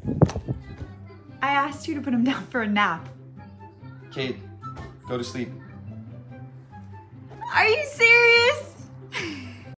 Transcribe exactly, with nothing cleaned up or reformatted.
I asked you to put him down for a nap. Kate, go to sleep. Are you serious?